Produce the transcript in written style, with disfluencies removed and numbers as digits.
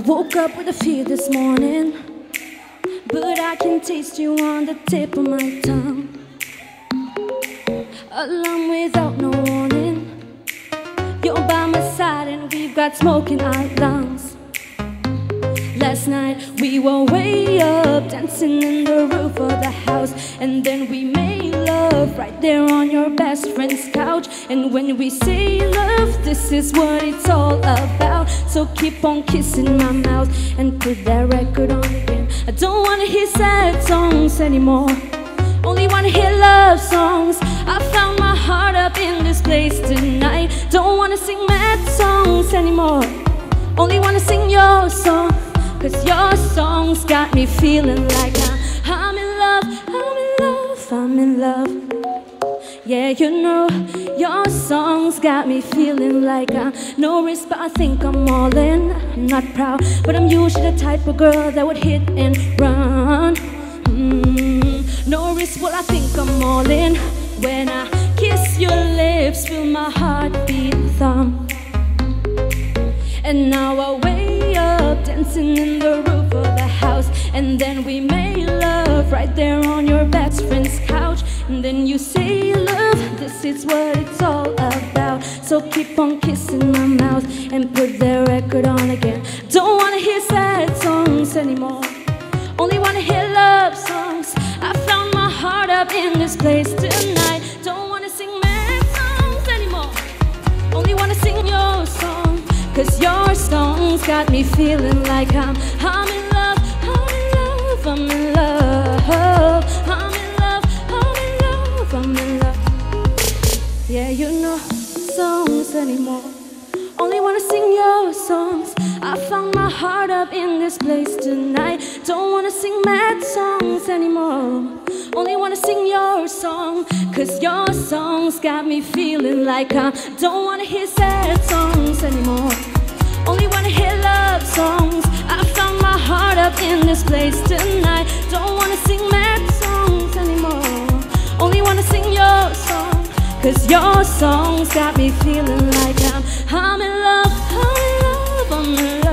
woke up with a fear this morning, but I can taste you on the tip of my tongue. Alarm without no warning, you're by my side and we've got smoke in our lungs. Last night we were way up, dancing in the roof of the house, and then we made love right there on your best friend's couch. And when we say love, this is what it's all about. So keep on kissing my mouth and put that record on again. I don't wanna hear sad songs anymore, only wanna hear love songs. I found my heart up in this place tonight. Don't wanna sing mad songs anymore, only wanna sing your song. 'Cause your songs got me feeling like I'm in love, I'm in love, I'm in love. Yeah, you know, your songs got me feeling like no risk, but I think I'm all in. I'm not proud, but I'm usually the type of girl that would hit and run. No risk, well I think I'm all in. When I kiss your lips, feel my heartbeat thump. And now I way up, dancing in the roof of the house, and then we made love right there on your best friend's couch. And then you say love, this is what it's all about. So keep on kissing my mouth and put the record on again. Don't wanna hear sad songs anymore, only wanna hear love songs. I found my heart up in this place tonight. Don't wanna sing mad songs anymore, only wanna sing your song. 'Cause your songs got me feeling like I'm in love, I'm in love, I'm in love, I'm in love, I'm in love, I'm in love. Yeah, you know songs anymore, only wanna sing your songs. I found my heart up in this place tonight. Don't wanna sing mad songs anymore, only wanna sing your song. 'Cause your songs got me feeling like I don't wanna hear sad songs anymore, only wanna hear love songs. I found my heart up in this place tonight. Don't wanna sing mad songs anymore, only wanna sing your song. 'Cause your songs got me feeling like I'm in love, I'm in love, I'm in love.